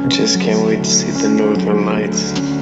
Just can't wait to see the northern lights.